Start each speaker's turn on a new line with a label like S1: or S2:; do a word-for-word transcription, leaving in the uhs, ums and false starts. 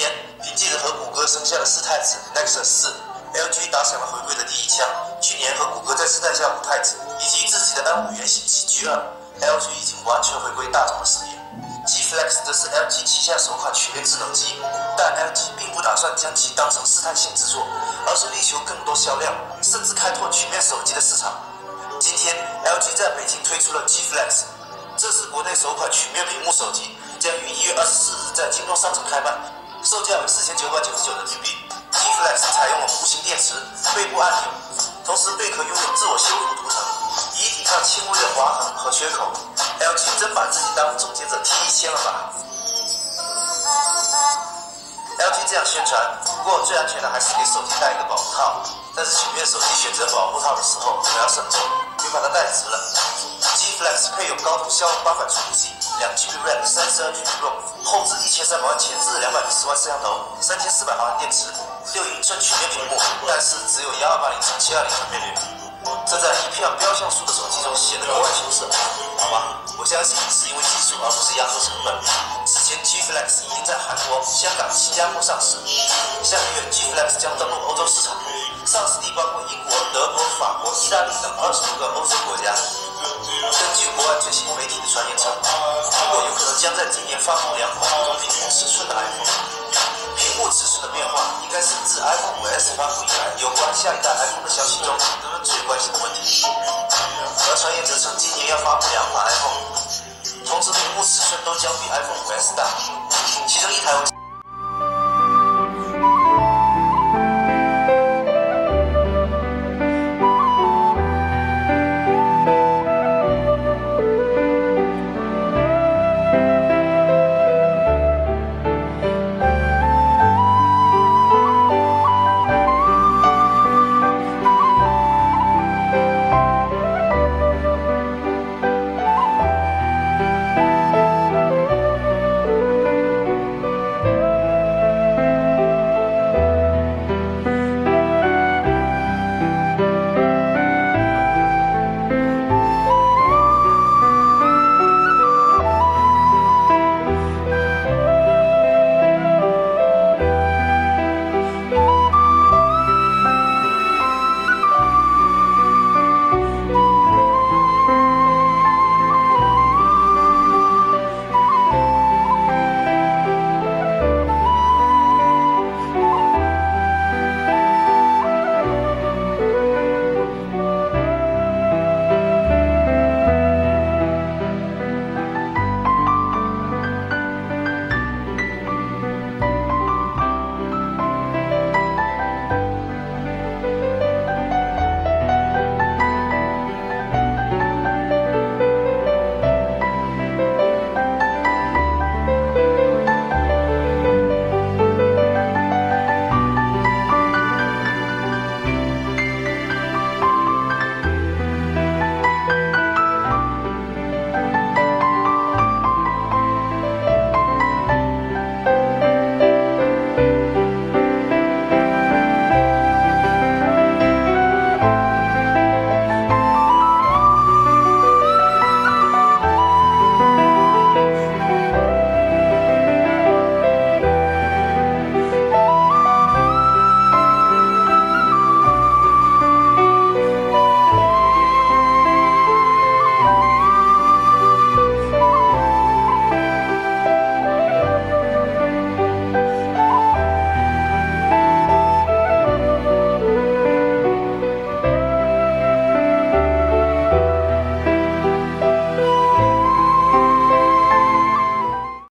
S1: 年，凭借着和谷歌生下的四太子 Nexus 四 ，L G 打响了回归的第一枪。去年和谷歌在试诞下五太子以及自己的 M 五原型机 G 二 ，L G 已经完全回归大众的视野。G Flex 则是 L G 旗下首款曲面智能机，但 L G 并不打算将其当成试探性制作，而是力求更多销量，甚至开拓曲面手机的市场。今天 ，L G 在北京推出了 G Flex， 这是国内首款曲面屏幕手机，将于一月二十四日在京东商城开卖，售价为四千九百九十九人民币。G Flex 采用了弧形电池、背部按钮，同时贝壳拥有自我修复涂层，以抵抗轻微的划痕和缺口。L G 真把自己当终结者 T 一千了吧 ？L G 这样宣传，不过最安全的还是给手机戴一个保护套。但是曲面手机选择保护套的时候可要慎重，别把它戴直了。G Flex 配有高通骁龙八百处理器，两 G B RAM， 三十二 G B ROM， 后置一千三百万前置两百六十万摄像头，三千四百毫安电池，六英寸曲面屏幕，但是只有一二八零乘七二零分辨率。这在一票标像素的手机中显得格外出色，好吧？我相信是因为技术而不是压缩成本。此前 G Flex 已经在韩国、香港、新加坡上市，下个月 G Flex 将登陆欧洲市场，上市地包括英国、德国、法国、意大利等二十多个欧洲国家。根据国外最新媒体的传言称，中国有可能将在今年发布两款不同屏幕尺寸的 iPhone。屏幕尺寸的变化应该是自 iPhone 五 S 发布以来有关下一代 iPhone 的消息中人们最关心的问题。而传言则称今年要发布两款 iPhone， 同时屏幕尺寸都将比 iPhone 五 S 大，其中一台为